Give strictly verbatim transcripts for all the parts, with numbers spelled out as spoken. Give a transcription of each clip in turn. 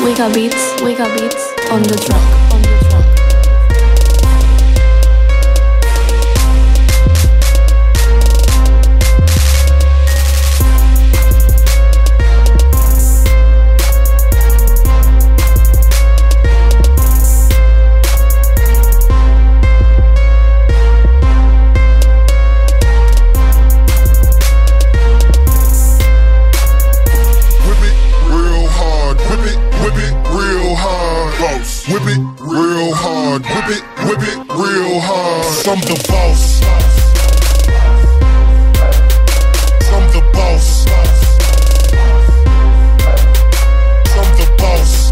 we got beats, we got beats on the track, on the track. Whip it real hard, whip it, whip it real hard. I'm the boss. I'm the boss. I'm the boss.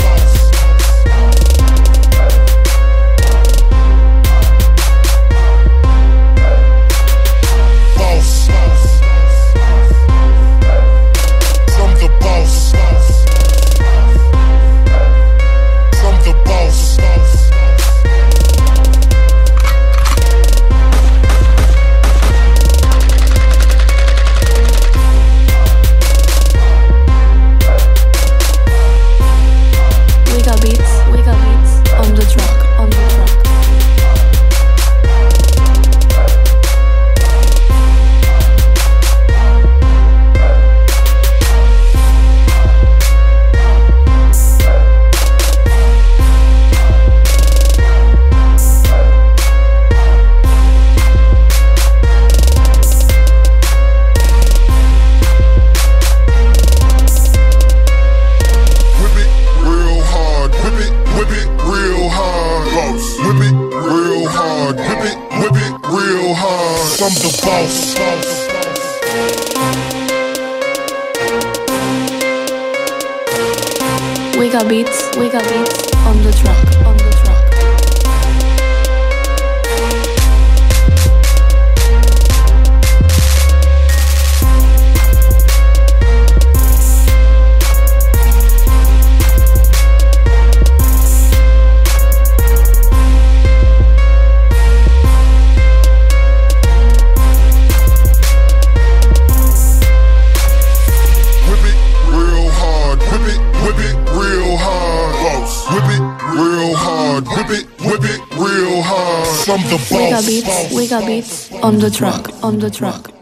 Boss. I'm the boss. I'm the boss. We got beats, we got beats on the track, on the track. Whip it, whip it real hard. I'm the boss. We got beats, we got beats on the track, on the track.